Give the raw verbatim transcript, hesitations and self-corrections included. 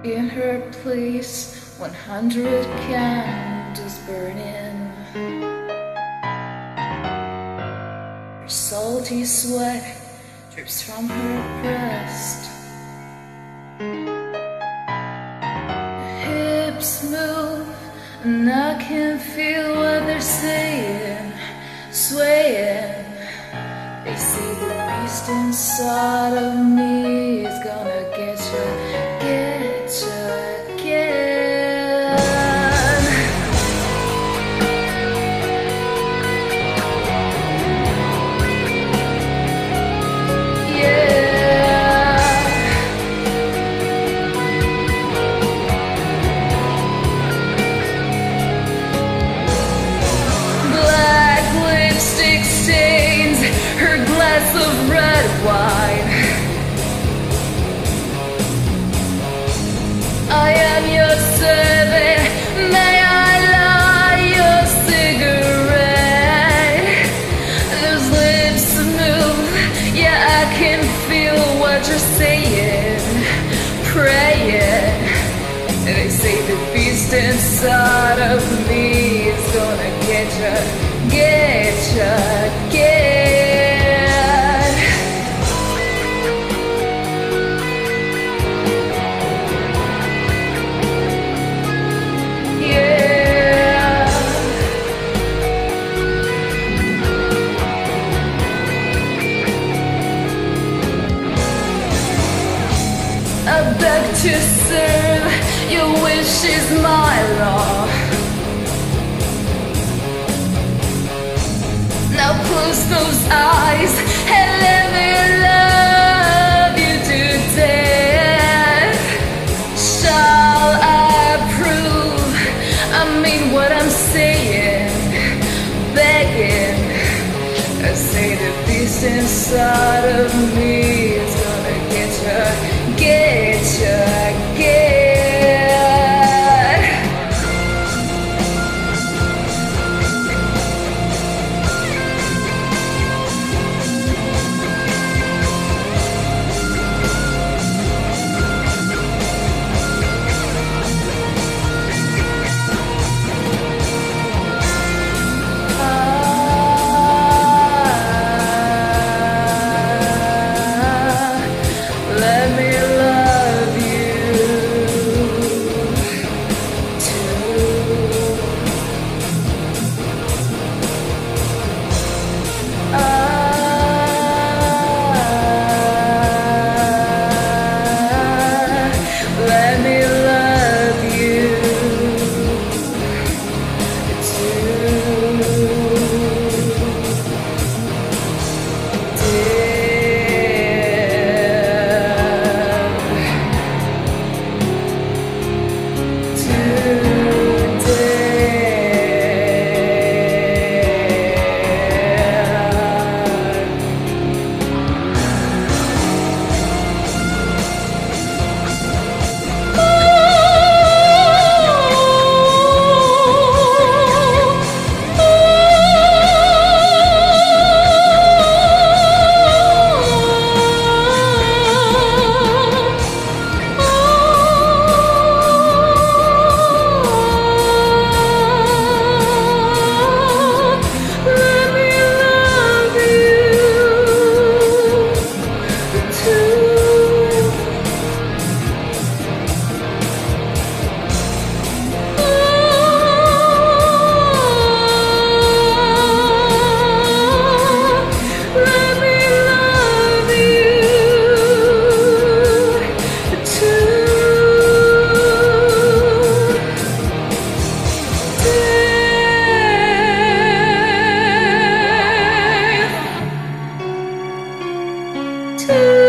In her place, one hundred candles burning. Her salty sweat drips from her breast. Her hips move, and I can feel what they're saying, swaying. They say the beast inside of me is gonna get you, get you again. Yeah. Black lipstick stains her glass of red wine. I am your servant, may I light your cigarette? Those lips move, yeah, I can feel what you're saying, praying. They say the beast inside of me is gonna get you, get you, get. I beg to serve, your wish is my law. Now close those eyes and let me love you to death. Shall I prove I mean what I'm saying, begging? I say the beast inside of me is gonna get you, get you, get. To